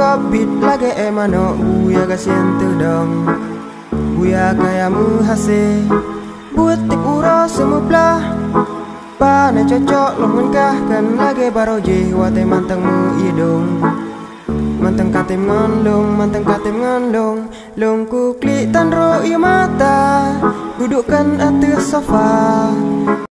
bit lagi emano buya gasiente dong buya kaya muhase buat tip uro semuplah pane cocok longun kah kan lagi baroje wate mantang mu idong mantang katim ngandong long ku klik tanro iya mata dudukkan atas sofa